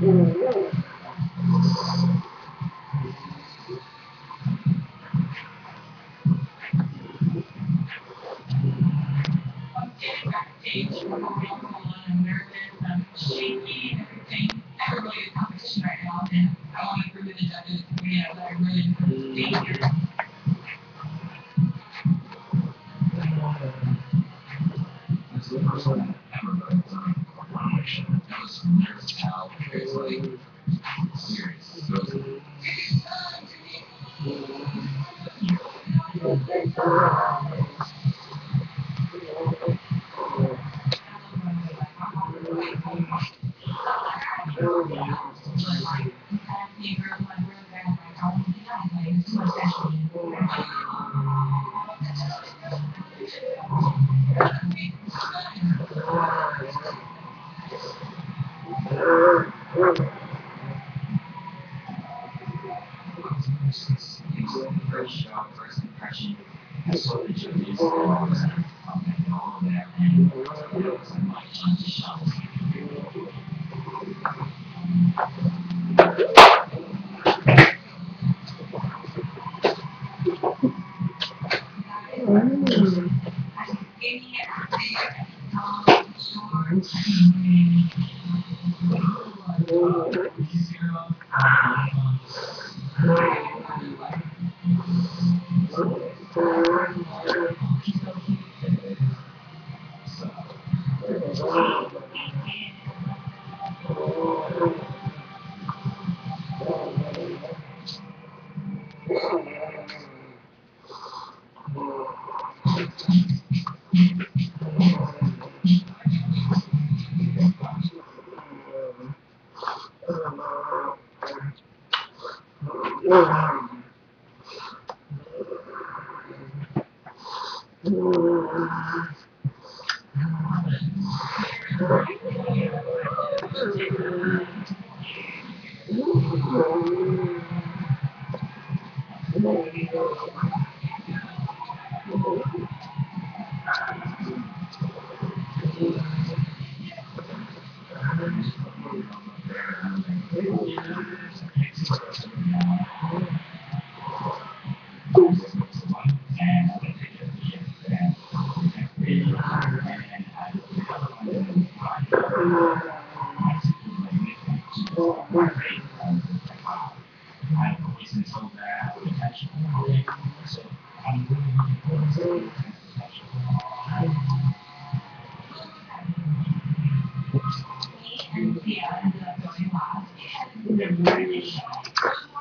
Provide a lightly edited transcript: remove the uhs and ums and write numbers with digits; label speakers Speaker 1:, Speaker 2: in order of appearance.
Speaker 1: I'm nervous, I'm shaky, and everything. I have a really good competition right now, and I want to agree with the judges. That I really danger. First impression. So the judges all that, and it was my time to shout. I've always been told that I have potential. So I'm really looking forward to potential. Me and Tia ended up going last.